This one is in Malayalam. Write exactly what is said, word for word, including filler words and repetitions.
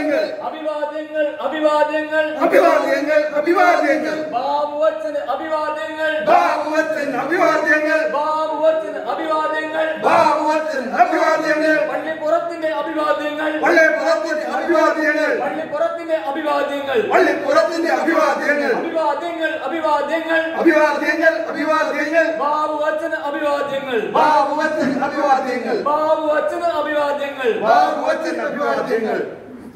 അഭിവാദ്യങ്ങൾ അഭിവാദ്യങ്ങൾ അഭിവാദ്യങ്ങൾ അഭിവാദ്യങ്ങൾ അഭിവാദ്യങ്ങൾ ബാബുവച്ചന് അഭിവാദ്യങ്ങൾ ബാബുവച്ചൻ അഭിവാദ്യങ്ങൾ ബാബുവച്ചന് അഭിവാദ്യങ്ങൾ ബാബുവച്ചൻ അഭിവാദ്യങ്ങൾ പള്ളിപ്പുറത്തിന്റെ അഭിവാദ്യങ്ങൾ പള്ളിപ്പുറത്തിന്റെ അഭിവാദ്യങ്ങൾ പള്ളിപ്പുറത്തിന്റെ അഭിവാദ്യങ്ങൾ പള്ളിപ്പുറത്തിന്റെ അഭിവാദ്യങ്ങൾ അഭിവാദ്യങ്ങൾ അഭിവാദ്യങ്ങൾ അഭിവാദ്യങ്ങൾ അഭിവാദ്യങ്ങൾ ബാബുവച്ചന് അഭിവാദ്യങ്ങൾ ബാബുവച്ചൻ അഭിവാദ്യങ്ങൾ ബാബുവച്ചന് അഭിവാദ്യങ്ങൾ ബാബുവച്ചൻ അഭിവാദ്യങ്ങൾ